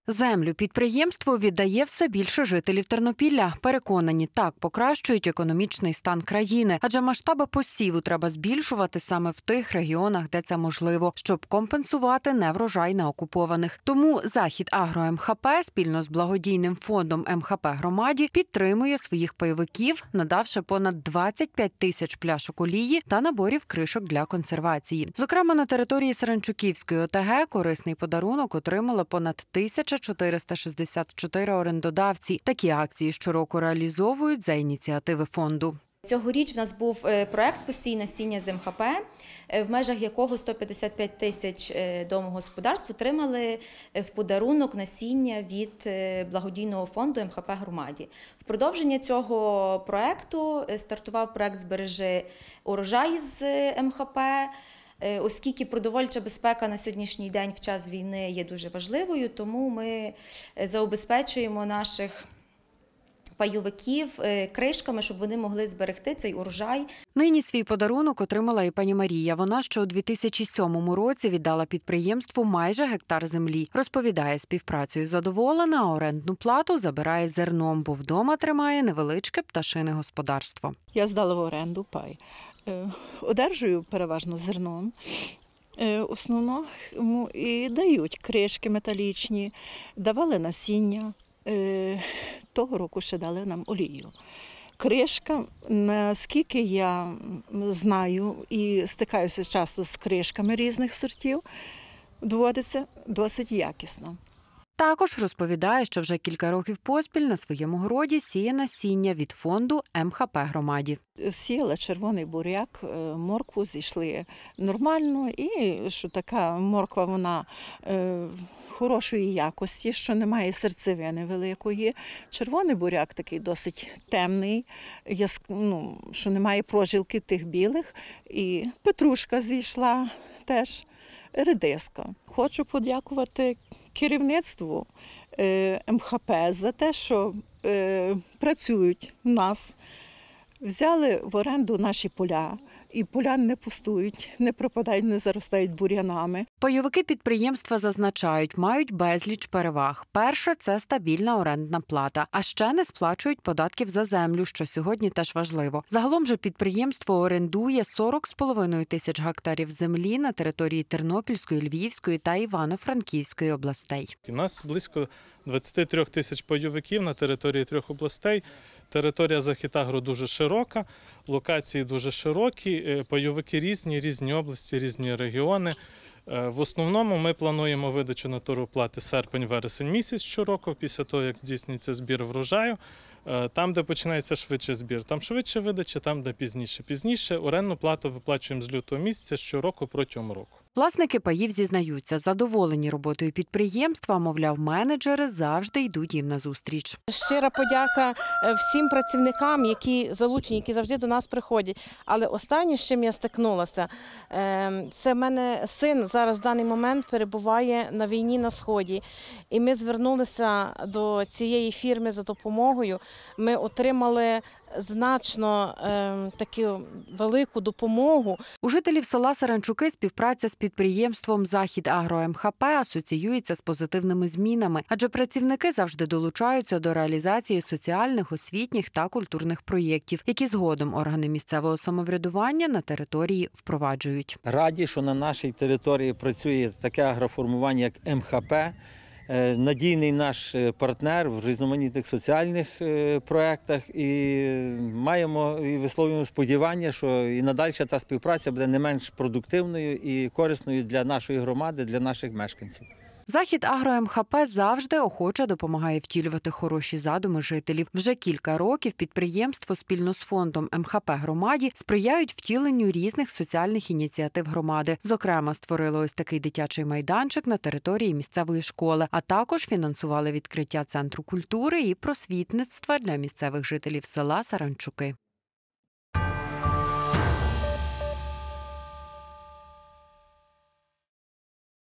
Землю підприємству віддає все більше жителів Тернопілля. Переконані, так покращують економічний стан країни. Адже масштаби посіву треба збільшувати саме в тих регіонах, де це можливо, щоб компенсувати неврожай на окупованих. Тому Захід Агро МХП спільно з благодійним фондом МХП громаді підтримує своїх пайовиків, надавши понад 25 тисяч пляшок олії та наборів кришок для консервації. Зокрема, на території Саранчуківської ОТГ корисний подарунок отримали понад 1464 орендодавці. Такі акції щороку реалізовують за ініціативи фонду. Цьогоріч в нас був проект «Посій насіння з МХП», в межах якого 155 тисяч домогосподарств отримали в подарунок насіння від благодійного фонду МХП громаді. В продовження цього проекту стартував проект «Збережи урожай» з МХП, оскільки продовольча безпека на сьогоднішній день в час війни є дуже важливою, тому ми забезпечуємо наших пайовиків кришками, щоб вони могли зберегти цей урожай. Нині свій подарунок отримала і пані Марія. Вона ще у 2007 році віддала підприємству майже гектар землі. Розповідає, співпрацею задоволена, а орендну плату забирає зерном, бо вдома тримає невеличке пташине господарство. Я здала в оренду пай. Одержую переважно зерном. Основно і дають кришки металічні, давали насіння. Того року ще дали нам олію. Кришка, наскільки я знаю і стикаюся часто з кришками різних сортів, доводиться досить якісно. Також розповідає, що вже кілька років поспіль на своєму городі сіє насіння від фонду МХП громаді. Сіяла червоний буряк, моркву зійшли нормально, і що така морква, вона хорошої якості, що немає серцевини великої. Червоний буряк такий досить темний, що немає прожилки тих білих. І петрушка зійшла теж, редиска. Хочу подякувати керівництву МХП за те, що працюють в нас. Взяли в оренду наші поля, і поля не пустують, не пропадають, не заростають бур'янами. Пайовики підприємства зазначають, мають безліч переваг. Перше – це стабільна орендна плата, а ще не сплачують податків за землю, що сьогодні теж важливо. Загалом же підприємство орендує 40,5 тисяч гектарів землі на території Тернопільської, Львівської та Івано-Франківської областей. У нас близько 23 тисяч пайовиків на території 3 областей. Територія Захід-Агро дуже широка, локації дуже широкі, пайовики різні області, різні регіони. В основному ми плануємо видачу натуроплати серпень-вересень місяць щороку, після того, як здійснюється збір врожаю. Там, де починається швидше збір, там швидше видача, там, де пізніше. Пізніше орендну плату виплачуємо з лютого місяця щороку протягом року. Власники паїв зізнаються, задоволені роботою підприємства, мовляв, менеджери завжди йдуть їм назустріч. Щира подяка всім працівникам, які залучені, які завжди до нас приходять. Але останнє, з чим я стикнулася, це в мене син зараз в даний момент перебуває на війні на Сході. І ми звернулися до цієї фірми за допомогою. Ми отримали значно таку велику допомогу. У жителів села Саранчуки співпраця з підприємством «Захід Агро МХП» асоціюється з позитивними змінами, адже працівники завжди долучаються до реалізації соціальних, освітніх та культурних проєктів, які згодом органи місцевого самоврядування на території впроваджують. Раді, що на нашій території працює таке агроформування, як МХП. Надійний наш партнер в різноманітних соціальних проєктах, і маємо і висловлюємо сподівання, що і надалі та співпраця буде не менш продуктивною і корисною для нашої громади, для наших мешканців. Захід Агро МХП завжди охоче допомагає втілювати хороші задуми жителів. Вже кілька років підприємство спільно з фондом МХП громаді сприяють втіленню різних соціальних ініціатив громади. Зокрема, створили ось такий дитячий майданчик на території місцевої школи, а також фінансували відкриття центру культури і просвітництва для місцевих жителів села Саранчуки.